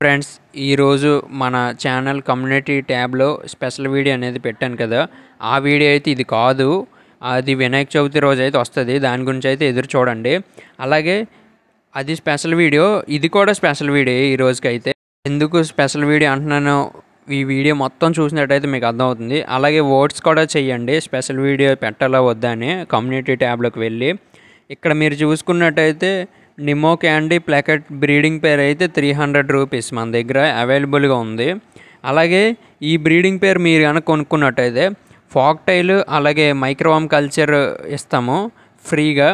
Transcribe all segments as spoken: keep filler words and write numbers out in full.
Friends ఈరోజు మన channel community ట్యాబ్లో స్పెషల్ వీడియో అనేది పెట్టాను కదా. ఆ వీడియో అయితే ఇది కాదు, అది వినాయక చవితి రోజు అయితే వస్తుంది. దాని గురించి అయితే ఎదురు చూడండి. అలాగే అది స్పెషల్ వీడియో, ఇది కూడా స్పెషల్ వీడియో. ఈ రోజుకి అయితే ఎందుకు స్పెషల్ వీడియో అంటున్నాను, ఈ వీడియో మొత్తం చూసినట్టయితే మీకు అర్థమవుతుంది. అలాగే ఓట్స్ కూడా చెయ్యండి, స్పెషల్ వీడియో పెట్టాలా వద్దా అని కమ్యూనిటీ ట్యాబ్లోకి వెళ్ళి. ఇక్కడ మీరు చూసుకున్నట్టయితే Nemo candy plakat breeding pair అయితే త్రీ హండ్రెడ్ రూపీస్ మన దగ్గర అవైలబుల్గా ఉంది. అలాగే ఈ బ్రీడింగ్ పేర్ మీరు కనుక కొనుక్కున్నట్టయితే ఫాక్టైల్ అలాగే మైక్రోవామ్ కల్చర్ ఇస్తాము ఫ్రీగా.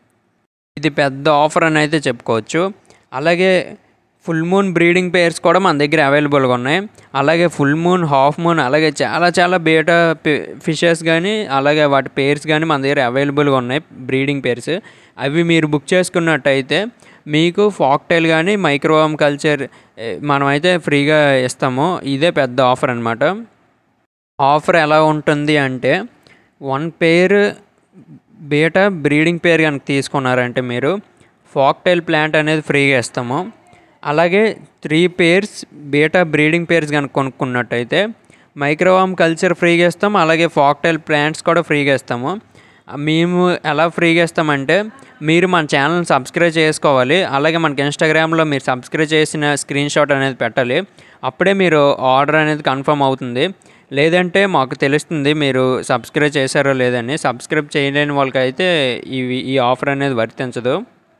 ఇది పెద్ద ఆఫర్ అని అయితే చెప్పుకోవచ్చు. అలాగే ఫుల్ మూన్ బ్రీడింగ్ పేర్స్ కూడా మన దగ్గర అవైలబుల్గా ఉన్నాయి. అలాగే ఫుల్ మూన్, హాఫ్ మూన్, అలాగే చాలా చాలా బేటా ఫిషెస్ కానీ అలాగే వాటి పేర్స్ కానీ మన దగ్గర అవైలబుల్గా ఉన్నాయి, బ్రీడింగ్ పేర్స్. అవి మీరు బుక్ చేసుకున్నట్టయితే మీకు ఫాక్టైల్ కానీ మైక్రోవామ్ కల్చర్ మనమైతే ఫ్రీగా ఇస్తాము. ఇదే పెద్ద ఆఫర్ అనమాట. ఆఫర్ ఎలా ఉంటుంది అంటే, వన్ పేర్ బేటా బ్రీడింగ్ పేర్ కనుక తీసుకున్నారంటే మీరు ఫాక్టైల్ ప్లాంట్ అనేది ఫ్రీగా ఇస్తాము. అలాగే three pairs betta breeding pairs కనుక కొనుక్కున్నట్టయితే మైక్రోవామ్ కల్చర్ ఫ్రీగా ఇస్తాము. అలాగే ఫాక్టైల్ ప్లాంట్స్ కూడా ఫ్రీగా ఇస్తాము. మేము ఎలా ఫ్రీగా ఇస్తామంటే, మీరు మన ఛానల్ని సబ్స్క్రైబ్ చేసుకోవాలి. అలాగే మనకి ఇన్స్టాగ్రామ్లో మీరు సబ్స్క్రైబ్ చేసిన స్క్రీన్ షాట్ అనేది పెట్టాలి. అప్పుడే మీరు ఆర్డర్ అనేది కన్ఫర్మ్ అవుతుంది. లేదంటే మాకు తెలుస్తుంది మీరు సబ్స్క్రైబ్ చేశారో లేదని. సబ్స్క్రైబ్ చేయలేని వాళ్ళకైతే ఇవి ఈ ఆఫర్ అనేది వర్తించదు.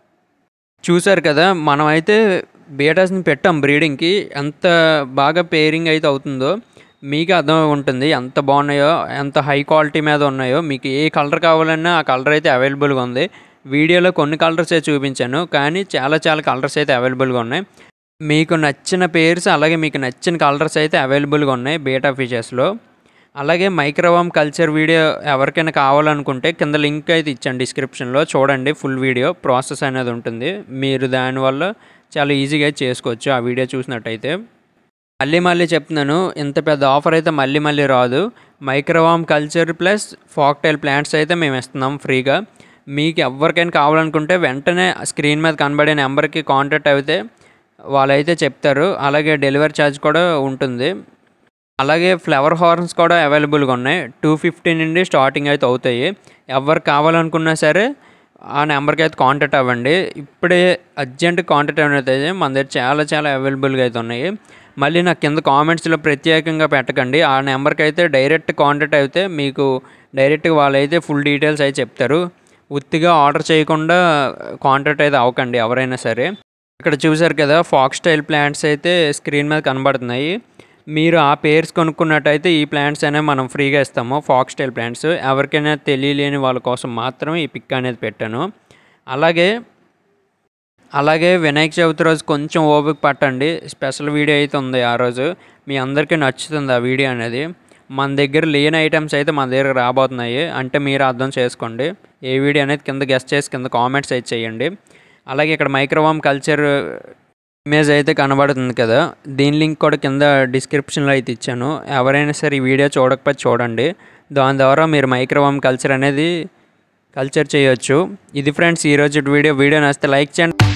చూసారు కదా, మనమైతే బేటాస్ని పెట్టాం బ్రీడింగ్కి. ఎంత బాగా పేరింగ్ అయితే అవుతుందో మీకు అర్థం ఉంటుంది, ఎంత బాగున్నాయో, ఎంత హై క్వాలిటీ మీద ఉన్నాయో. మీకు ఏ కలర్ కావాలన్నా ఆ కలర్ అయితే అవైలబుల్గా ఉంది. వీడియోలో కొన్ని కలర్స్ అయితే చూపించాను, కానీ చాలా చాలా కలర్స్ అయితే అవైలబుల్గా ఉన్నాయి. మీకు నచ్చిన పేర్స్ అలాగే మీకు నచ్చిన కలర్స్ అయితే అవైలబుల్గా ఉన్నాయి బేటా ఫిషెస్లో. అలాగే మైక్రోవామ్ కల్చర్ వీడియో ఎవరికైనా కావాలనుకుంటే కింద లింక్ అయితే ఇచ్చాను డిస్క్రిప్షన్లో, చూడండి. ఫుల్ వీడియో ప్రాసెస్ అనేది ఉంటుంది. మీరు దానివల్ల చాలా ఈజీగా చేసుకోవచ్చు ఆ వీడియో చూసినట్టయితే. మళ్ళీ మళ్ళీ చెప్తున్నాను, ఇంత పెద్ద ఆఫర్ అయితే మళ్ళీ మళ్ళీ రాదు. మైక్రోవామ్ కల్చర్ ప్లస్ ఫాక్టైల్ ప్లాంట్స్ అయితే మేము ఇస్తున్నాం ఫ్రీగా. మీకు ఎవరికైనా కావాలనుకుంటే వెంటనే స్క్రీన్ మీద కనబడే నెంబర్కి కాంటాక్ట్ అయితే వాళ్ళైతే చెప్తారు. అలాగే డెలివరీ ఛార్జ్ కూడా ఉంటుంది. అలాగే ఫ్లవర్ హార్న్స్ కూడా అవైలబుల్గా ఉన్నాయి. టూ ఫిఫ్టీ నుండి స్టార్టింగ్ అయితే అవుతాయి. ఎవరు కావాలనుకున్నా సరే ఆ నెంబర్కి అయితే కాంటాక్ట్ అవ్వండి. ఇప్పుడే అర్జెంట్ కాంటాక్ట్ అయితే మన దగ్గర చాలా చాలా అవైలబుల్గా అయితే ఉన్నాయి. మళ్ళీ నాకు కింద కామెంట్స్లో ప్రత్యేకంగా పెట్టకండి. ఆ నెంబర్కి అయితే డైరెక్ట్ కాంటాక్ట్ అయితే మీకు డైరెక్ట్గా వాళ్ళైతే ఫుల్ డీటెయిల్స్ అయితే చెప్తారు. ఉత్తిగా ఆర్డర్ చేయకుండా కాంటాక్ట్ అయితే అవ్వకండి ఎవరైనా సరే. ఇక్కడ చూసారు కదా, ఫాక్టైల్ ప్లాంట్స్ అయితే స్క్రీన్ మీద కనబడుతున్నాయి. మీరు ఆ పేర్స్ కొనుక్కున్నట్టయితే ఈ ప్లాంట్స్ అనేవి మనం ఫ్రీగా ఇస్తాము, ఫాక్టైల్ ప్లాంట్స్. ఎవరికైనా తెలియలేని వాళ్ళ కోసం మాత్రమే ఈ పిక్ అనేది పెట్టాను. అలాగే అలాగే వినాయక చవితి రోజు కొంచెం ఓపిక పట్టండి. స్పెషల్ వీడియో అయితే ఉంది ఆ రోజు, మీ అందరికీ నచ్చుతుంది ఆ వీడియో అనేది. మన దగ్గర లేని ఐటమ్స్ అయితే మన దగ్గర రాబోతున్నాయి, అంటే మీరు అర్థం చేసుకోండి. ఏ వీడియో అనేది కింద గెస్ట్ చేసి కింద కామెంట్స్ అయితే చేయండి. అలాగే ఇక్కడ మైక్రోవామ్ కల్చర్ ఇమేజ్ అయితే కనబడుతుంది కదా, దీని లింక్ కూడా కింద డిస్క్రిప్షన్లో అయితే ఇచ్చాను. ఎవరైనా సరే ఈ వీడియో చూడకపోతే చూడండి. దాని ద్వారా మీరు మైక్రోవామ్ కల్చర్ అనేది కల్చర్ చేయొచ్చు. ఇది ఫ్రెండ్స్ ఈరోజు వీడియో. వీడియో నచ్చితే లైక్ చేయండి.